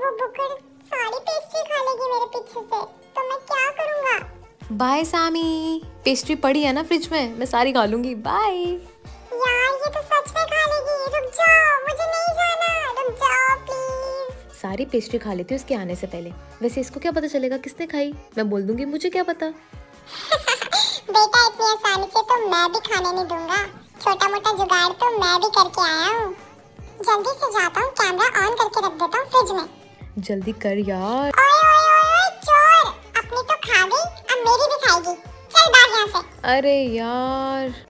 वो बुकड़ सारी पेस्ट्री खा लेगी मेरे पीछे से, तो मैं क्या करूँगा? बाय सामी, पेस्ट्री पड़ी है ना फ्रिज में, मैं सारी खा लूंगी। बाय। यार ये तो सच में खा लेगी। रुक जाओ, मुझे नहीं जाना, रुक जाओ प्लीज। सारी पेस्ट्री खा लेती हूँ उसके आने से पहले। वैसे इसको क्या पता चलेगा किसने खाई? मैं बोल दूंगी मुझे क्या पता। बेटा इतनी आसानी से तो मैं भी खाने नहीं दूंगा। छोटा मोटा जुगाड़ तो मैं भी करके आया हूँ। जल्दी से जाता हूँ, कैमरा ऑन करके रख देता हूँ फ्रिज में। जल्दी कर यार। ओए ओए ओए ओए चोर, अपनी तो खा गई, अब मेरी भी खाएगी। चल भाग यहाँ से। अरे यार।